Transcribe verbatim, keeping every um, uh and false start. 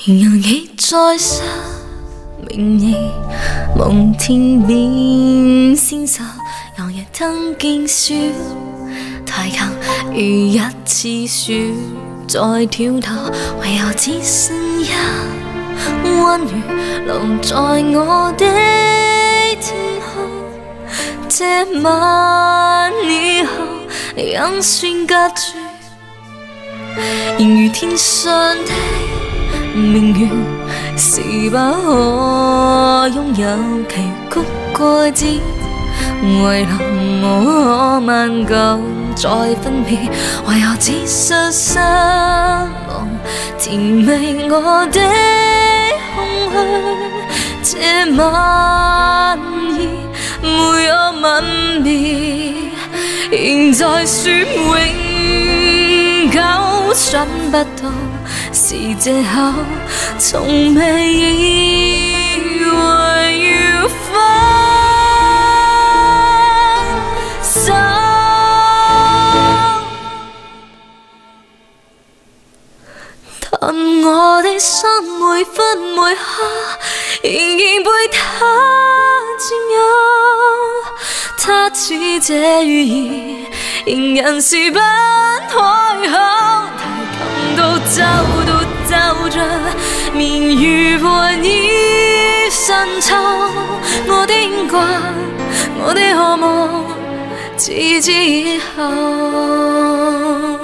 揚起在生命你夢天邊先手，遊夜燈見雪太近，如一次雪再挑逗，唯有只剩一溫如留在我的天空。這晚以後仍算隔絕，仍如天上的明月，是不可擁有其曲過節，遺留我萬舊再分別，唯有只實失望，甜味我的空虛。這晚已沒有吻別，仍在說永久，想不到是藉口，從未以為要分手。但我的心每分每刻仍然被他佔有，他似這語言，仍然是不開口。提琴到奏到奏着，面如和你深秋，我的牽掛，我的渴望，自此以後。